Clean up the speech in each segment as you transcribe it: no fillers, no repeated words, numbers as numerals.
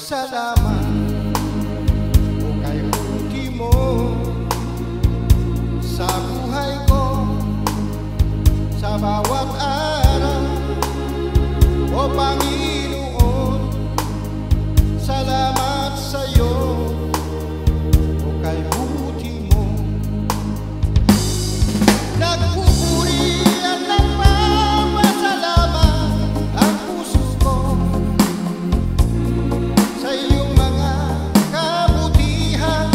salamat o kay buti mo sa buhay ko, sa bawat araw. O Panginoon, salamat sa'yo o kay buti mo. Nagpupuri at nagpapasalamat ang puso ko sa iyong mga kabutihan.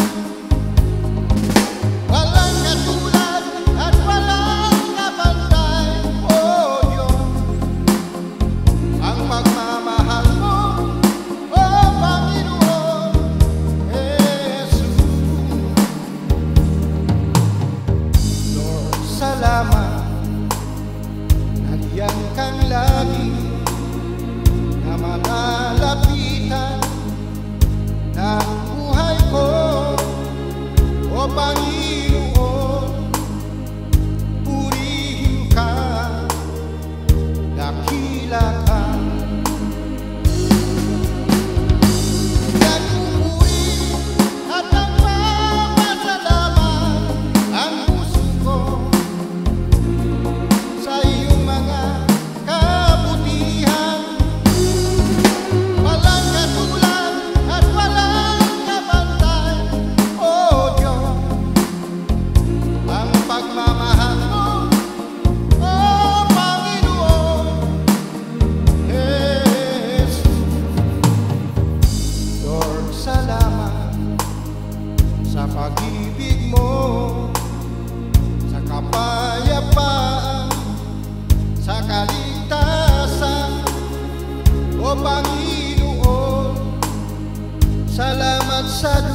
Walang katulad at walang kapantay, O Diyos. Ang pagmamahal mo, O Panginoon Jesus. Lord, salamat, nandiyan kang lagi na malalapitan ng buhay ko, O Panginoon. Purihin ka, dakila ka. Nagpupuri at nagpapasalamat ang puso ko sa iyong mga kabutihan. Walang katulad at walang kapantay, O Diyos. Ang pagmamahal mo, O Panginoon Jesus. Lord, salamat sa pag-ibig mo, sa kapayapaan, sa kaligtasan, O Panginoon. Salamat sa